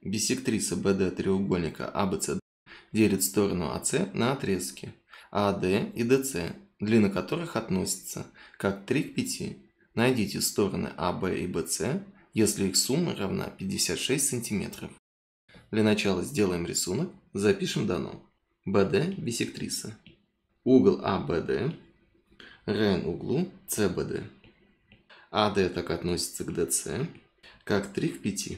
Биссектриса BD треугольника ABC делит сторону AC на отрезки AD и DC, длины которых относятся как 3 к 5. Найдите стороны AB и BC, если их сумма равна 56 см. Для начала сделаем рисунок, запишем дано. BD – биссектриса. Угол ABD равен углу CBD. AD так относится к DC, как 3 к 5.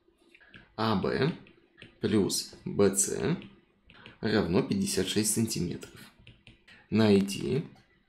AB плюс BC равно 56 см. Найти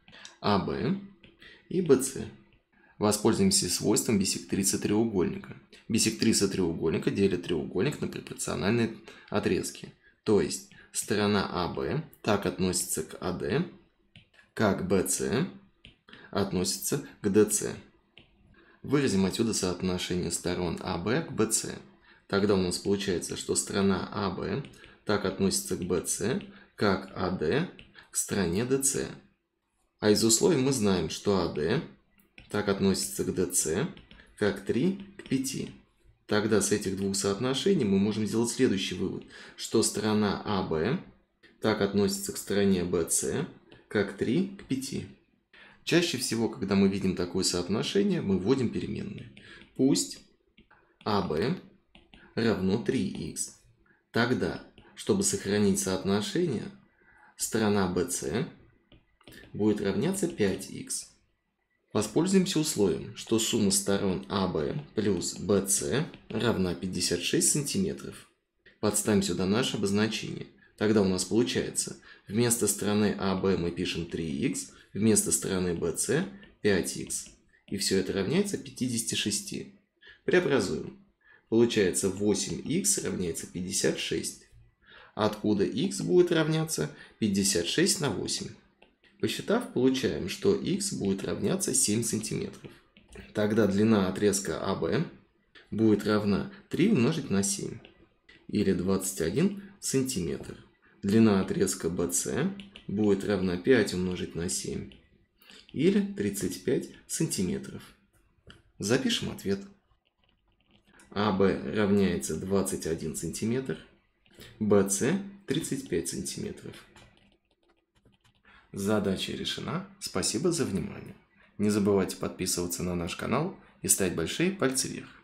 AB и BC. Воспользуемся свойством биссектрисы треугольника. Биссектриса треугольника делит треугольник на пропорциональные отрезки. То есть сторона AB так относится к AD, как BC относится к DC. Выразим отсюда соотношение сторон AB к BC. Тогда у нас получается, что сторона AB так относится к BC, как AD к стороне DC. А из условий мы знаем, что AD так относится к DC, как 3 к 5. Тогда с этих двух соотношений мы можем сделать следующий вывод, что сторона AB так относится к стороне BC, как 3 к 5. Чаще всего, когда мы видим такое соотношение, мы вводим переменные. Пусть AB равно 3х. Тогда, чтобы сохранить соотношение, сторона BC будет равняться 5х. Воспользуемся условием, что сумма сторон AB плюс BC равна 56 см. Подставим сюда наше обозначение. Тогда у нас получается, вместо стороны AB мы пишем 3х, вместо стороны BC 5х. И все это равняется 56. Преобразуем. Получается 8х равняется 56. Откуда х будет равняться 56 на 8. Посчитав, получаем, что х будет равняться 7 см. Тогда длина отрезка AB будет равна 3 умножить на 7, или 21 см. Длина отрезка BC будет равна 5 умножить на 7, или 35 см. Запишем ответ. AB равняется 21 см, BC 35 см. Задача решена. Спасибо за внимание. Не забывайте подписываться на наш канал и ставить большие пальцы вверх.